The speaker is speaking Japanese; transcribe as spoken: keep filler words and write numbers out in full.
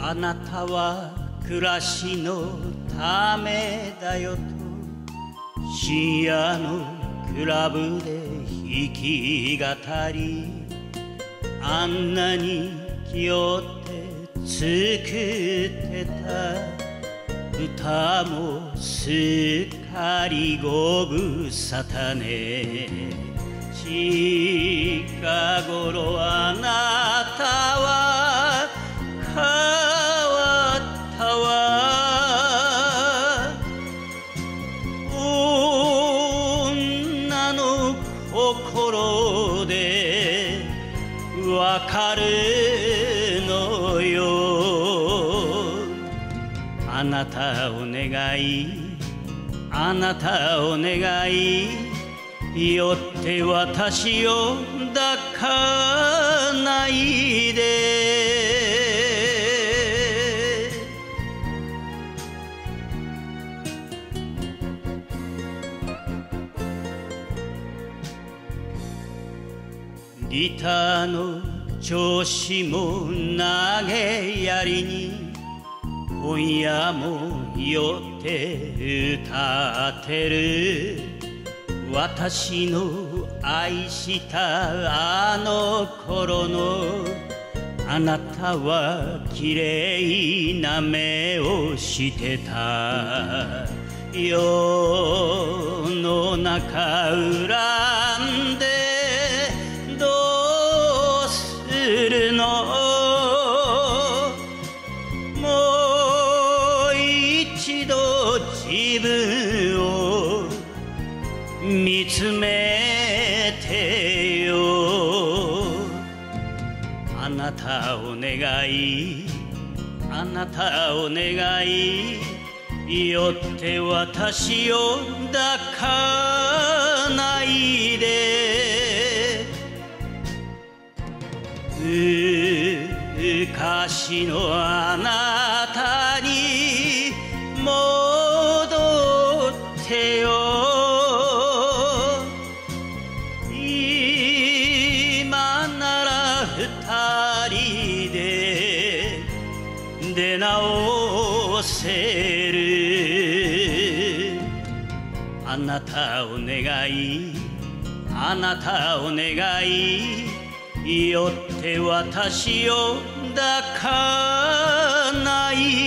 あなたは暮らしのためだよと深夜のクラブで弾き語りあんなに気負って作ってた歌もすっかりご無沙汰ね近頃あなたは変わったわ女の心でわかるのよあなたお願いあなたお願いよって私を抱かないでギターの調子も投げやりに今夜も酔って歌ってる私の愛したあの頃のあなたは綺麗な目をしてた世の中恨んでどうするのもう一度自分を見つめてよあなたお願いあなたお願いよって私を抱かないで昔のあなたに戻ってよ今なら二人で出直せるあなたお願いあなたお願いよって私を抱かない